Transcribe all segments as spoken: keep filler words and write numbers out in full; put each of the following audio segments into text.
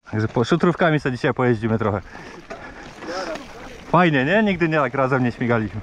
Także po szutrówkami sobie dzisiaj pojeździmy trochę. Fajnie, nie? Nigdy nie tak razem nie śmigaliśmy.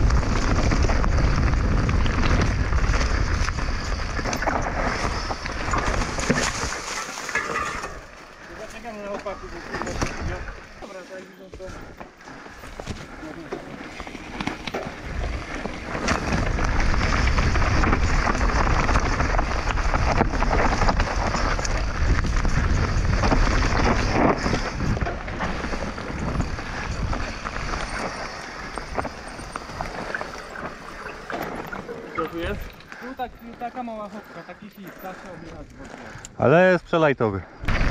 Co tu jest? Tu tak, taka mała chopka, taki ślip, zawsze obiera z boku. Ale jest przelajtowy.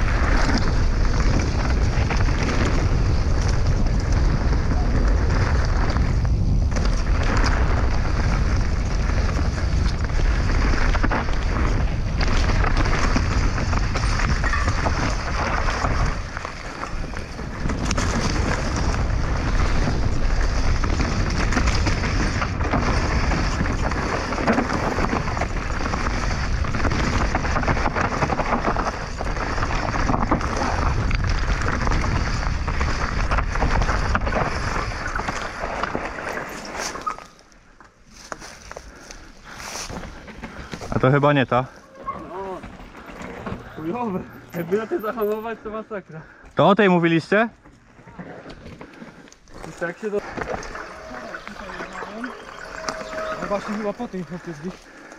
A to chyba nie ta. No, chujowe. Jakby na tym zahamować, to masakra. To o tej mówiliście? I tak się do... No właśnie chyba po tej chopie zbić.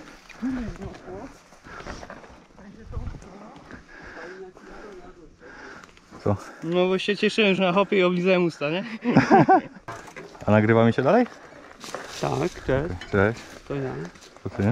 Co? No bo się cieszyłem, że na hopie i oblizałem usta, nie? A nagrywa mi się dalej? Tak, cześć. Cześć. To ja. To ty, nie?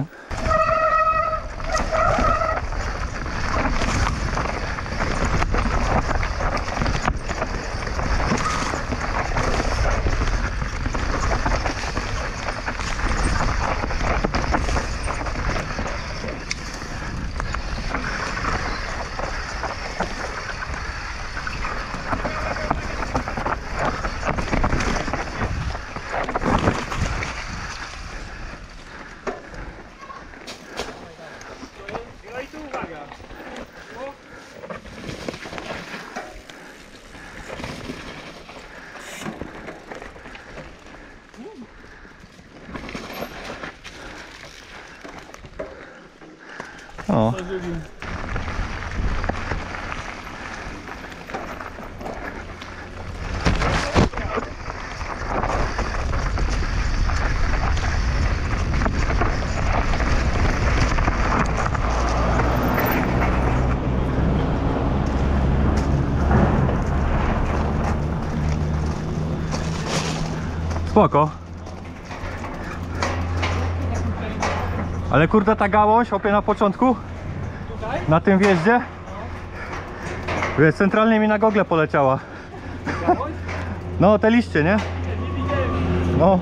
No i tu uwaga. O. Spoko. Ale kurde, ta gałąź opie na początku, Tutaj? na tym wjeździe, wiesz, centralnie mi na gogle poleciała. Gałąź? No te liście, nie? Nie widziałem. No.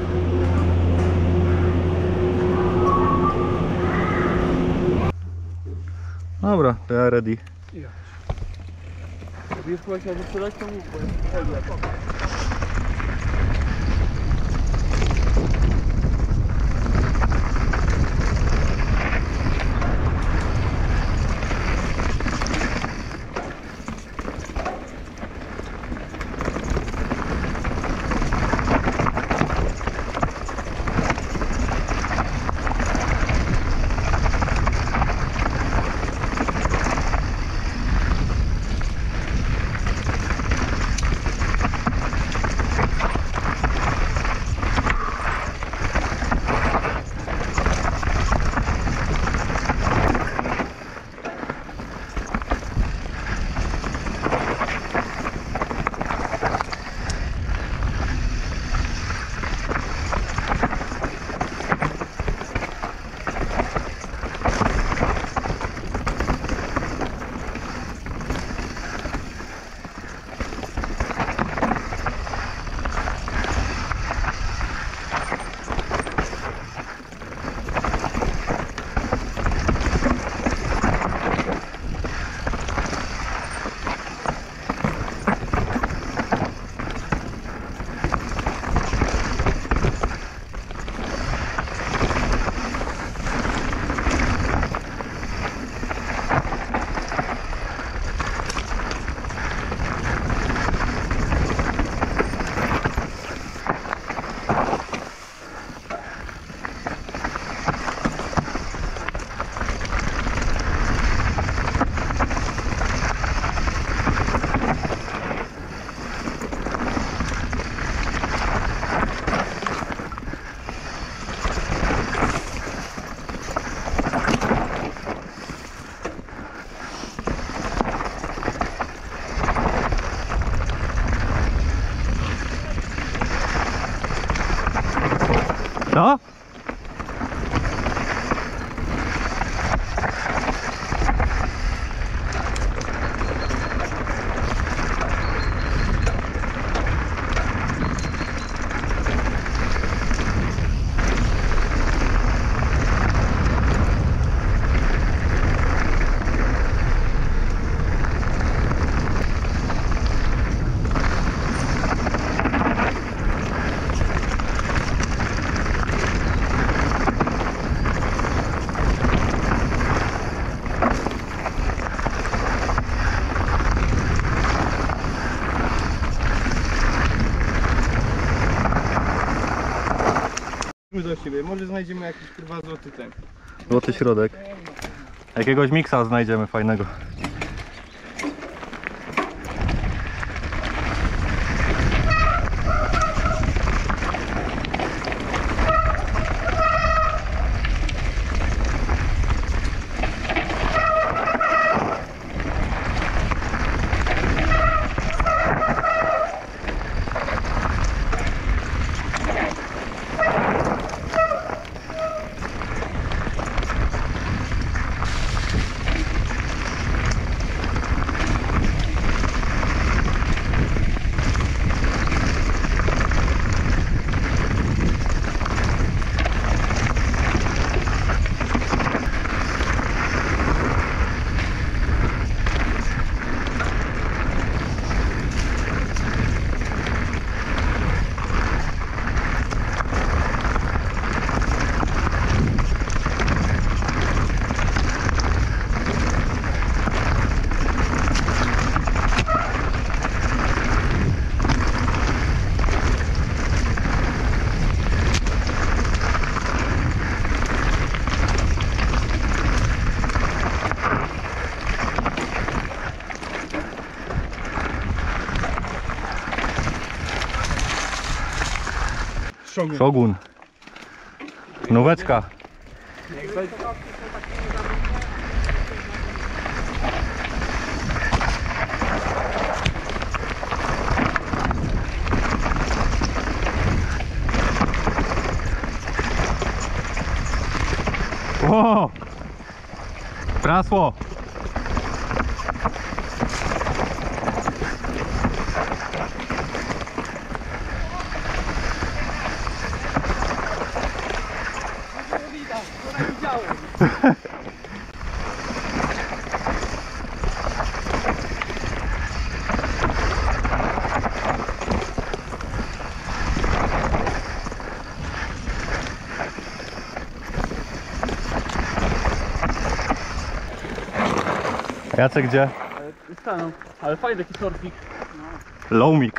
Dobra, to ja ready. Wiesz, chyba się wyprzedać, to mów, bo jest... No? Do siebie, może znajdziemy jakiś kurwa złoty ten. Złoty środek. Jakiegoś miksa znajdziemy fajnego. Shogun. Shogun. Nóweczka. O! Prasło. Jacek gdzie? Stanął, ale fajny taki surfik. Lowmik.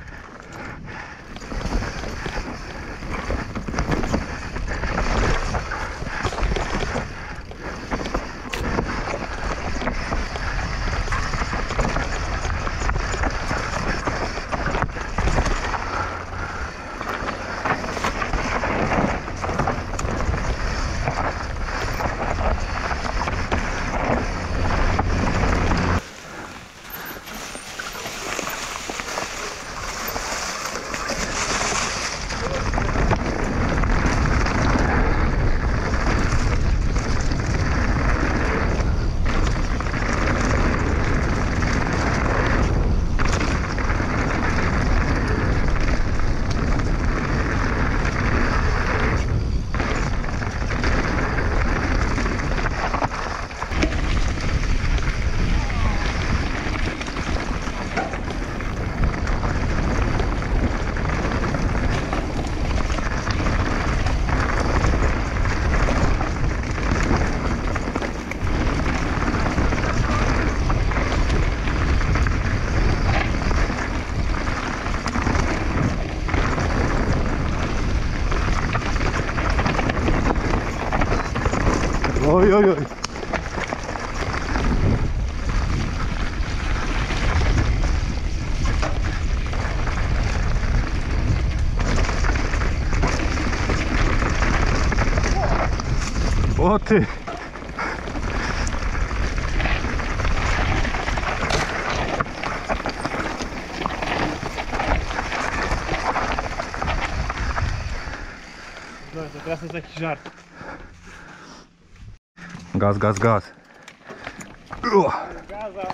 Oj, oj, oj. O ty. Teraz jest jakiś żart. Gaz, gaz, gaz. Ua. Gaza,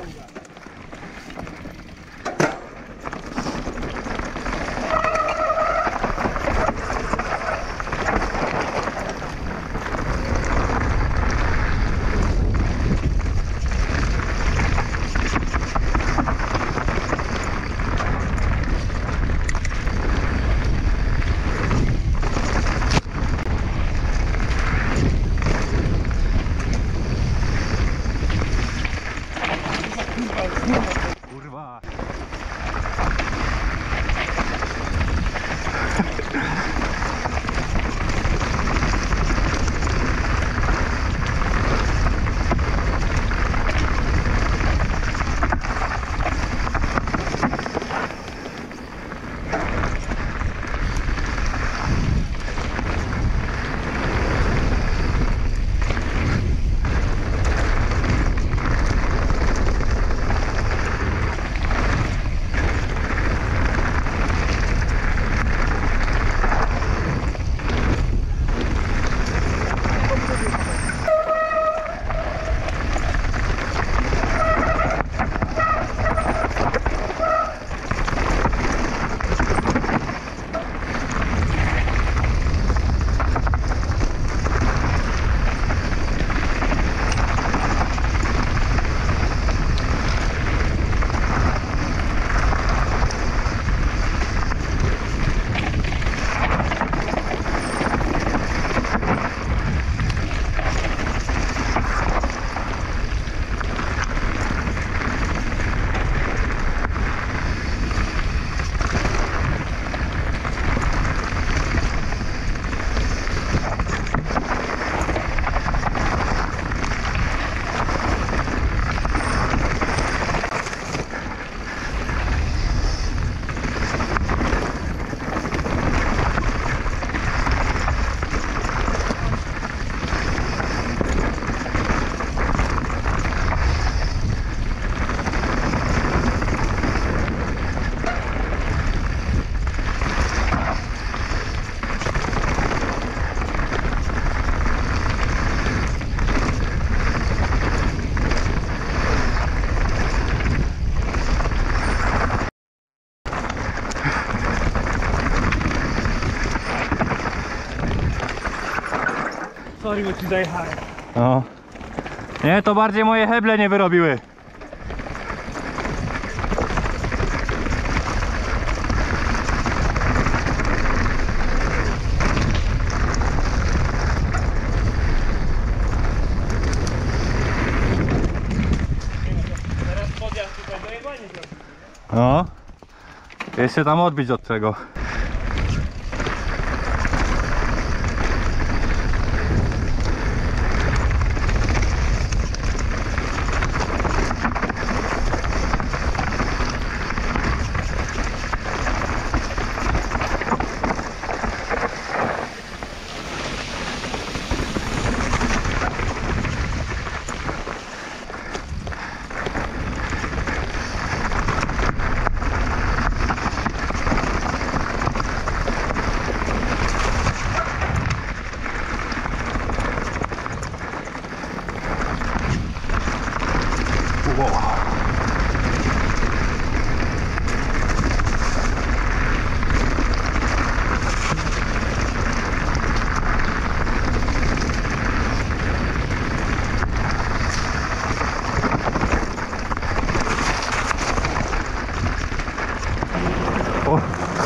Kurwa. sorry, bo ci zajechałem. No. Nie, to bardziej moje heble nie wyrobiły. Teraz podjazd tutaj dojebanie zrobił. No. Jeszcze tam odbić od tego. O.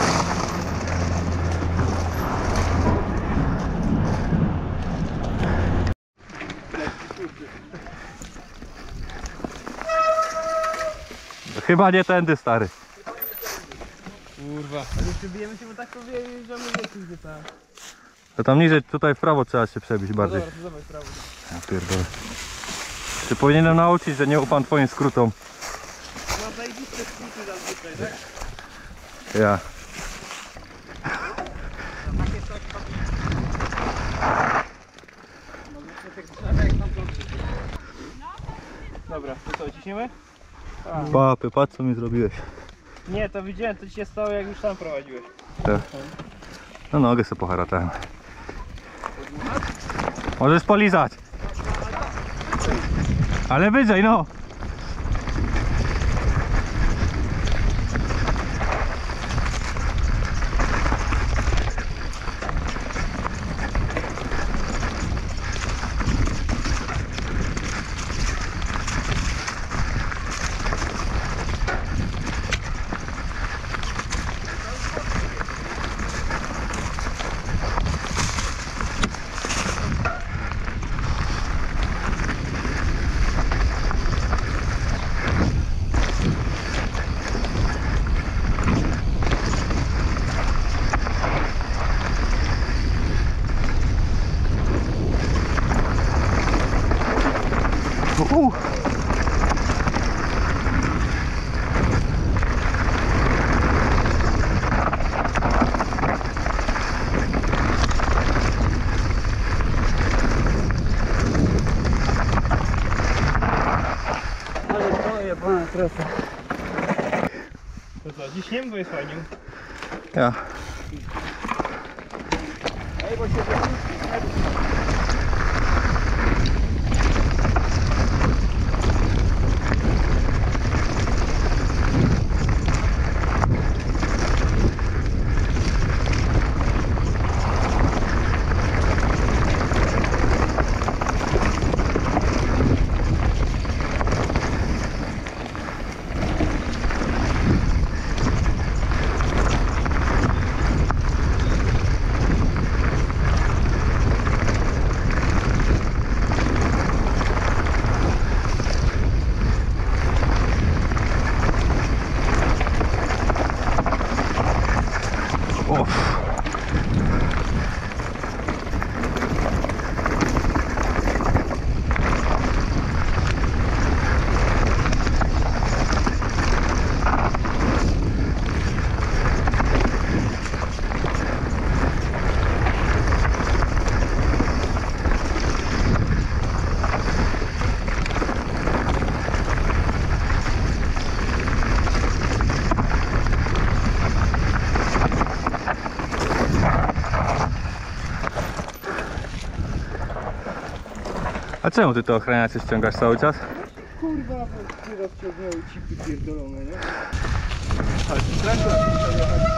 Chyba nie tędy, stary. Kurwa. Ale przebijemy się, bo tak powiedzieli, że my wiecie gdzie tam. To tam niżej, tutaj w prawo trzeba się przebić No bardziej. dobra, to dawaj prawo. Ja pierdolę. Czy powinienem nauczyć, że nie ufam twoim skrótom? No zajebiste skróty zazwyczaj, tak? Ja. Dobra, to co, ciśniemy? A. Papy, patrz co mi zrobiłeś. Nie, to widziałem, co ci się stało, jak już sam prowadziłeś. Tak. No nogę sobie poharatałem. Możesz polizać. Ale wyżej, no. Uh. Ale to jebana trasa. To co, dziś nie byłeś fajnie. Ja. Ej, bo się Uff. A czemu ty to ochraniacie ściągasz cały czas? kurwa, bo ty rozciągnęły cipy pierdolone, nie? Ale to strasznie na jechać.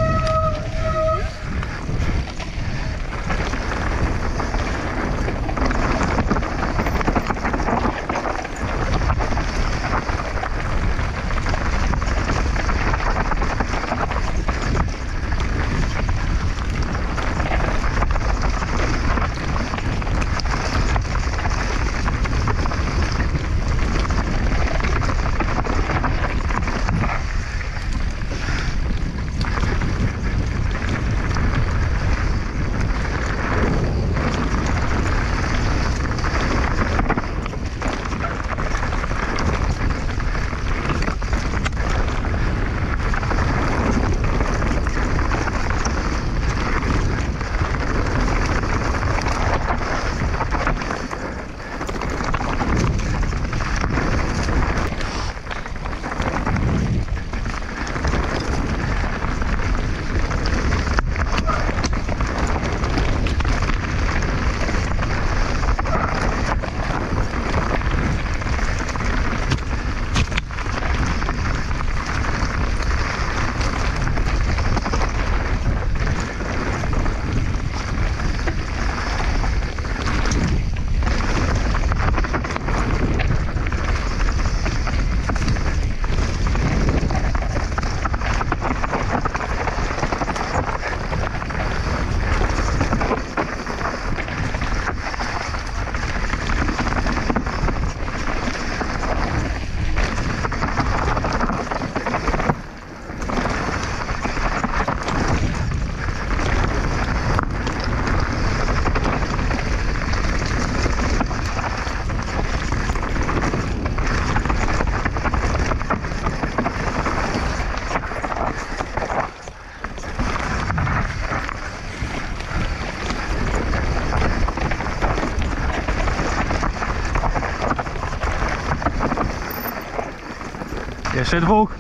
Jeszcze dwóch.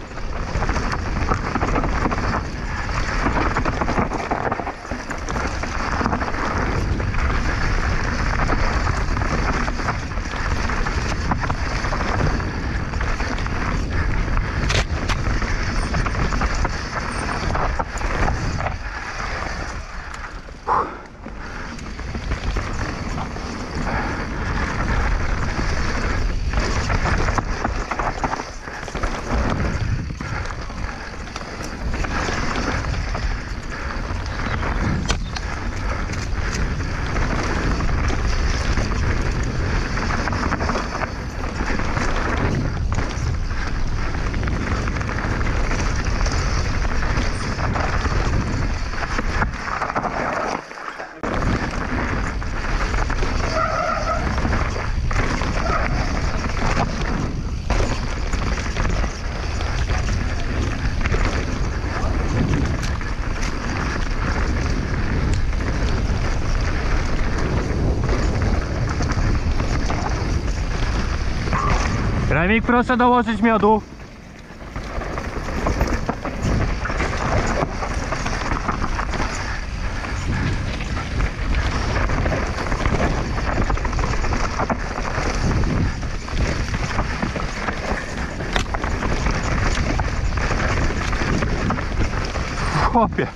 Remik, proszę dołożyć miodu. Chłopie.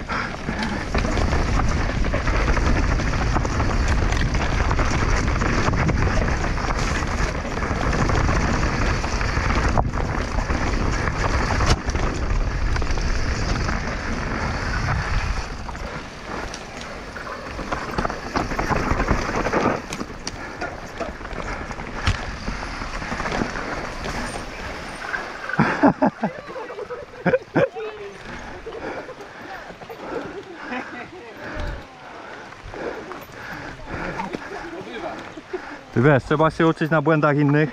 Ty wiesz, trzeba się uczyć na błędach innych.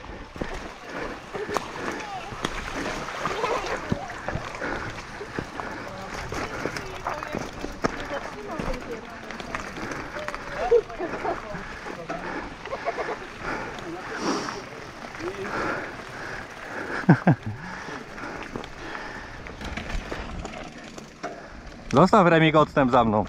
Zostaw Remik odstęp za mną.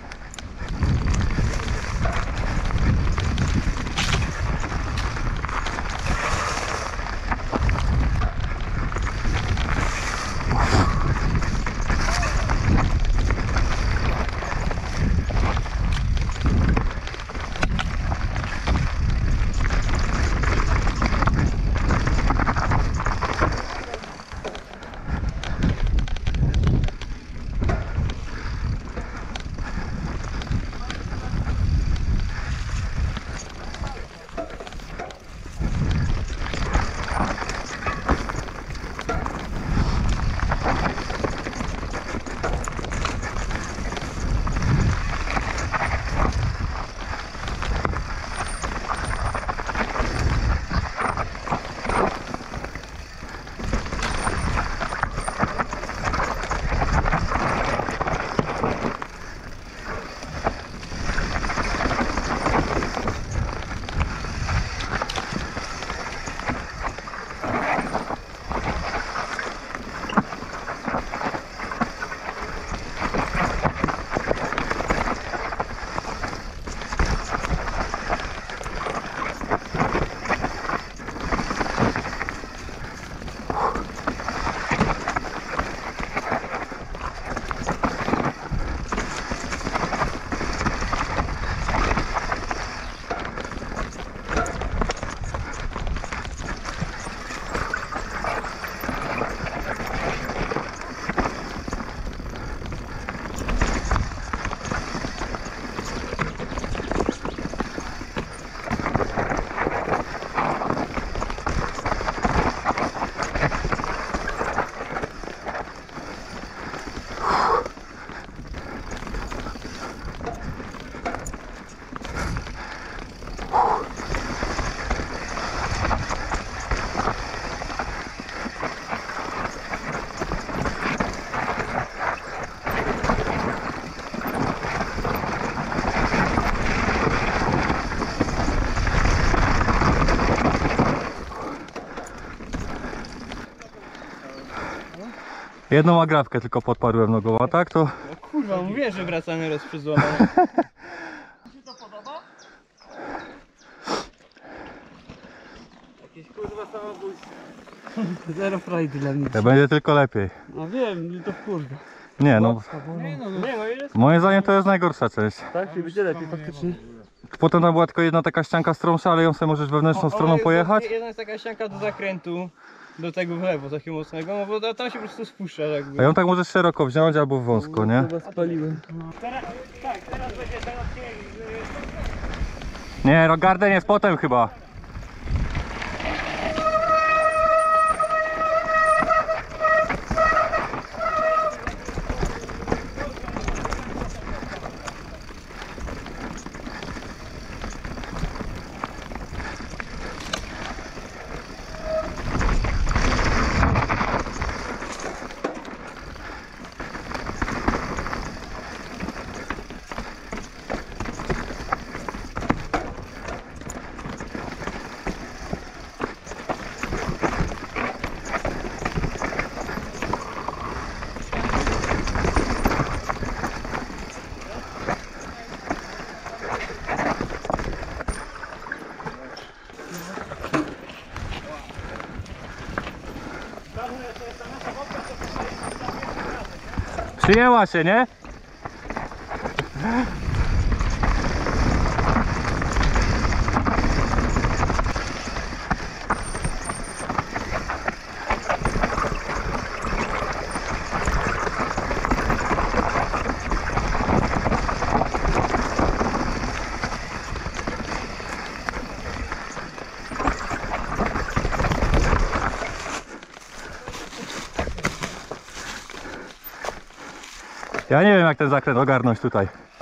Jedną agrawkę tylko podparłem nogą, a tak to... No kurwa, mówię, że wracamy rozprzedzłowane. Ci to podoba? Jakieś kurwa samobójstwo. Zero frajdy dla mnie. To będzie tylko lepiej. No wiem, to kurwa. Nie no, Nie no, nie no jest. moim zdaniem to jest najgorsza część. Tak, czyli będzie lepiej faktycznie. Potem tam była tylko jedna taka ścianka stromsza, ale ją sobie możesz wewnętrzną stroną pojechać. Jedna jest taka ścianka do zakrętu, do tego w lewo takiego mocnego, no bo tam się po prostu spuszcza jakby. A ją tak możesz szeroko wziąć albo wąsko, nie? Chyba spaliłem. Teraz, tak, teraz będzie ten odcinek z... Nie, no garden jest potem chyba. Przyjęła się, nie? Ja nie wiem, jak ten zakręt ogarnąć tutaj.